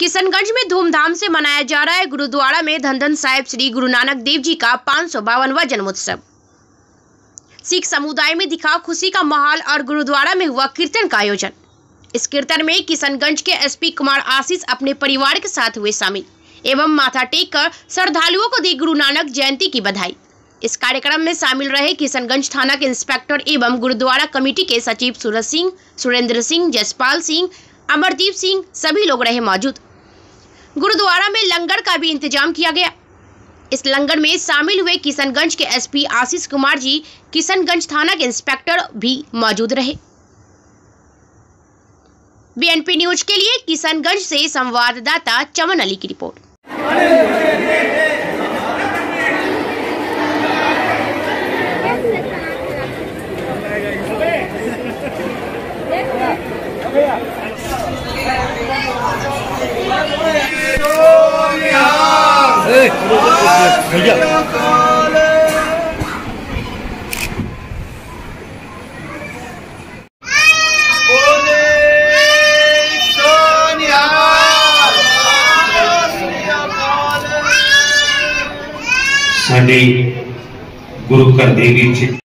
किशनगंज में धूमधाम से मनाया जा रहा है गुरुद्वारा में धन धन साहिब श्री गुरु नानक देव जी का 552वां जन्मोत्सव। सिख समुदाय में दिखा खुशी का माहौल और गुरुद्वारा में हुआ कीर्तन का आयोजन। इस कीर्तन में किशनगंज के एसपी कुमार आशीष अपने परिवार के साथ हुए शामिल एवं माथा टेक कर श्रद्धालुओं को दी गुरु नानक जयंती की बधाई। इस कार्यक्रम में शामिल रहे किशनगंज थाना के इंस्पेक्टर एवं गुरुद्वारा कमेटी के सचिव सूरज सिंह, सुरेंद्र सिंह, जसपाल सिंह, अमरदीप सिंह, सभी लोग रहे मौजूद। गुरुद्वारा में लंगर का भी इंतजाम किया गया। इस लंगर में शामिल हुए किशनगंज के एसपी आशीष कुमार जी, किशनगंज थाना के इंस्पेक्टर भी मौजूद रहे। बीएनपी न्यूज के लिए किशनगंज से संवाददाता चमन अली की रिपोर्ट। भैया साडे गुरु घर दे विच